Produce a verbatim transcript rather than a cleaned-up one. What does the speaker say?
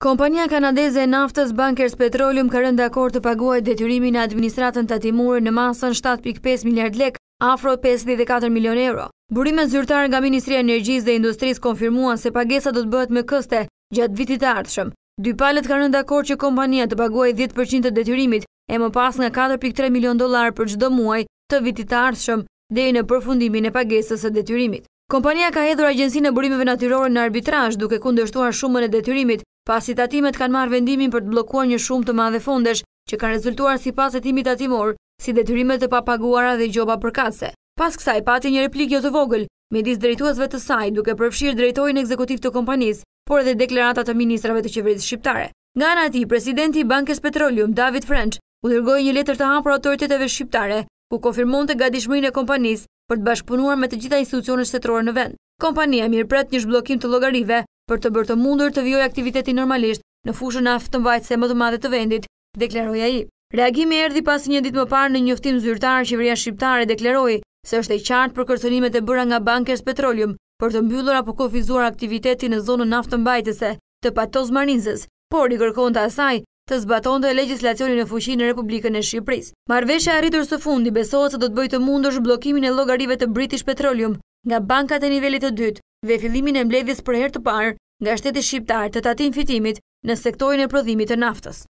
Kompania kanadeze e naftës Bankers Petroleum ka rënë dakord të paguajë detyrimin në administratën tatimore në masën shtatë pikë pesë miliard lek, afro pesëdhjetë e katër milion euro. Burimet zyrtare nga Ministria e Energjisë dhe Industrisë konfirmuan se pagesa do të bëhet me këste gjatë vitit të ardhshëm. Dy palët kanë rënë dakord që kompania të paguajë dhjetë përqind të detyrimit e më pas nga katër pikë tre milion dollar për çdo muaj të vitit të ardhshëm deri në përfundimin e pagesës së detyrimit. Kompania ka hedhur Agjencinë e Burimeve Natyrore në arbitrazh duke kundërshtuar shumën e detyrimit, pasi tatimet kanë marrë vendimin për të bllokuar një shumë të madhe fondesh që kanë rezultuar sipas hetimit tatimor si detyrimet të papaguara dhe gjoba përkatëse. Pas kësaj pati një replikë jo të vogël midis drejtuesve të saj duke përfshirë drejtorin ekzekutiv të kompanisë, por edhe deklarata të ministrave të qeverisë shqiptare. Nga ana e tij, presidenti i Bankers Petroleum, David French, u dërgoi një letër të hapur autoriteteve shqiptare, ku konfirmonte gatishmërinë e kompanisë për të bashkëpunuar me të gjitha institucionet shtetërore në vend. Kompania mirëpret një zhbllokim të llogarive për të bërë të mundur të vijojë aktivitetin normalisht në fushën naftëmbajtëse më të madhe të vendit, deklaroi ai. Reagimi erdhi pas një ditë më parë në njoftim zyrtar, qeveria shqiptare deklaroi se është e qartë për kërcënimet e bëra nga Bankers Petroleum për të mbyllur apo kufizuar aktivitetin në zonën naftëmbajtëse të Patos Marinzës, por i kërkonte asaj të zbatonte legjislacionin në fuqi në Republikën e Shqipërisë. Marrëveshja e arritur së fundi besohet se do të bëjë të mundur zhbllokimin e llogarive të British Petroleum nga bankat e nivelit të dytë dhe fillimin e mbledhjes për herë të parë nga shteti shqiptar të tatim fitimit në sektorin e prodhimit të naftës.